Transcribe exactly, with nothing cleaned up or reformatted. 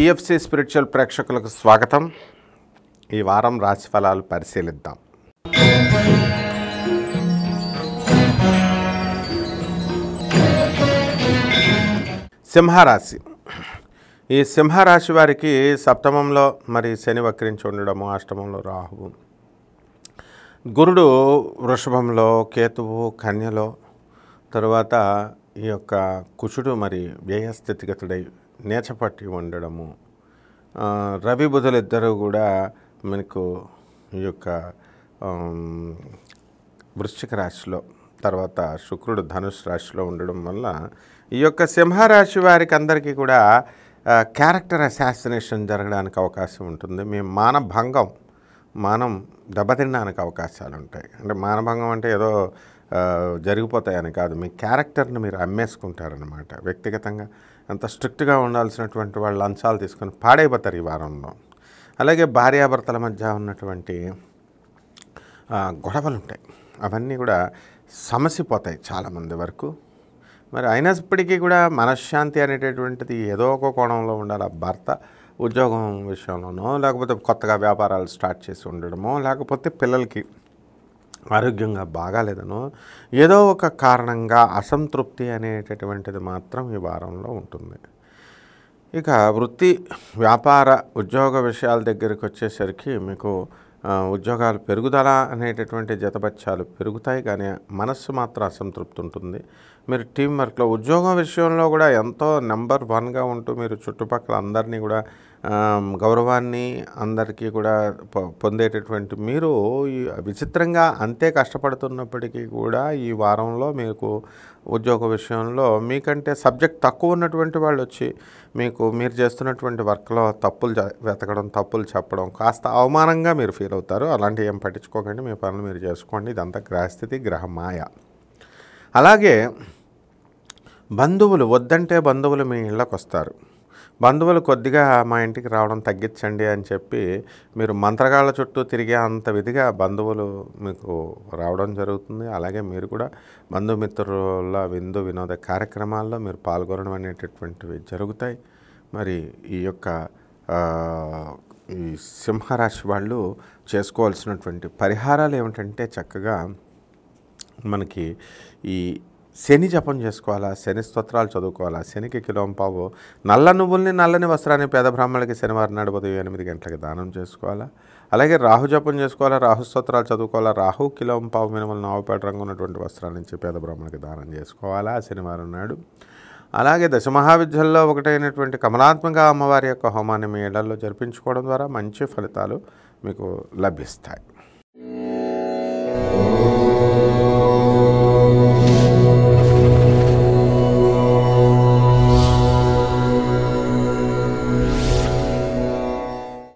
TFC spiritual ప్రేక్షకులకు స్వాగతం. ఈ వారం రాశి ఫలాలు పరిశీలిద్దాం. సింహరాశి. ఈ సింహరాశి వారికి సప్తమంలో మరి శని వక్రించి ఉండడము, అష్టమంలో రాహువు, గురుడు వృషభంలో, కేతువు కన్యలో, తరువాత ఈ యొక్క కుచుడు మరి వ్యయ స్థితిగతుడై నేచపట్టి ఉండడము, రవి బుధులు ఇద్దరు కూడా మనకు ఈ యొక్క వృశ్చిక రాశిలో, తర్వాత శుక్రుడు ధనుసు రాశిలో ఉండడం వల్ల ఈ యొక్క సింహరాశి వారికి అందరికీ కూడా క్యారెక్టర్ అసాసినేషన్ జరగడానికి అవకాశం ఉంటుంది. మీ మానభంగం మానం దెబ్బతినడానికి అవకాశాలు ఉంటాయి. అంటే మానభంగం అంటే ఏదో జరిగిపోతాయని కాదు, మీ క్యారెక్టర్ని మీరు అమ్మేసుకుంటారనమాట. వ్యక్తిగతంగా అంత స్ట్రిక్ట్గా ఉండాల్సినటువంటి వాళ్ళు లంచాలు తీసుకొని పాడైపోతారు ఈ వారంలో. అలాగే భార్యాభర్తల మధ్య ఉన్నటువంటి గొడవలు ఉంటాయి, అవన్నీ కూడా సమసిపోతాయి చాలామంది వరకు. మరి అయినప్పటికీ కూడా మనశ్శాంతి అనేటటువంటిది ఏదో ఒక కోణంలో ఉండాలి. ఆ భర్త ఉద్యోగం విషయంలోనో, లేకపోతే కొత్తగా వ్యాపారాలు స్టార్ట్ చేసి ఉండడమో, లేకపోతే పిల్లలకి ఆరోగ్యంగా బాగాలేదనో, ఏదో ఒక కారణంగా అసంతృప్తి అనేటటువంటిది మాత్రం ఈ వారంలో ఉంటుంది. ఇక వృత్తి వ్యాపార ఉద్యోగ విషయాల దగ్గరికి వచ్చేసరికి మీకు ఉద్యోగాలు పెరుగుదల అనేటటువంటి జతపత్యాలు పెరుగుతాయి, కానీ మనస్సు మాత్రం అసంతృప్తి ఉంటుంది. మీరు టీం వర్క్లో ఉద్యోగం విషయంలో కూడా ఎంతో నెంబర్ వన్గా ఉంటూ మీరు చుట్టుపక్కల అందరినీ కూడా గౌరవాన్ని అందరికీ కూడా పొందేటటువంటి మీరు విచిత్రంగా అంతే కష్టపడుతున్నప్పటికీ కూడా ఈ వారంలో మీకు ఉద్యోగ విషయంలో మీకంటే సబ్జెక్ట్ తక్కువ ఉన్నటువంటి వాళ్ళు వచ్చి మీకు మీరు చేస్తున్నటువంటి వర్క్లో తప్పులు వెతకడం, తప్పులు చెప్పడం కాస్త అవమానంగా మీరు ఫీల్ అవుతారు. అలాంటివి ఏం పట్టించుకోకండి, మీ పనులు మీరు చేసుకోండి. ఇదంతా గ్రహస్థితి, గ్రహమాయ. అలాగే బంధువులు వద్దంటే బంధువులు మీ ఇళ్ళకు వస్తారు. బంధువులు కొద్దిగా మా ఇంటికి రావడం తగ్గించండి అని చెప్పి మీరు మంత్రగాళ్ళ చుట్టూ తిరిగే అంత విధిగా బంధువులు మీకు రావడం జరుగుతుంది. అలాగే మీరు కూడా బంధుమిత్రుల విందు వినోద కార్యక్రమాల్లో మీరు పాల్గొనడం అనేటటువంటివి జరుగుతాయి. మరి ఈ యొక్క ఈ సింహరాశి వాళ్ళు చేసుకోవాల్సినటువంటి పరిహారాలు ఏమిటంటే, చక్కగా మనకి ఈ శని జపం చేసుకోవాలా, శని స్తోత్రాలు చదువుకోవాలా, శనికి కిలోంపావు నల్ల నువ్వుల్ని నల్లని వస్త్రాన్ని పేద బ్రాహ్మణులకి శనివారం నాడు ఉదయం ఎనిమిది గంటలకి దానం చేసుకోవాలా. అలాగే రాహు జపం చేసుకోవాలా, రాహు స్తోత్రాలు చదువుకోవాలా, రాహు కిలోంపావు మినిమల్ నావుపేట రంగు ఉన్నటువంటి వస్త్రాల నుంచి పేద బ్రాహ్మణులకి దానం చేసుకోవాలా శనివారం నాడు. అలాగే దశమహావిద్యల్లో ఒకటైనటువంటి కమలాత్మక అమ్మవారి యొక్క హోమాన్ని మీ ఇళ్లలో జరిపించుకోవడం ద్వారా మంచి ఫలితాలు మీకు లభిస్తాయి.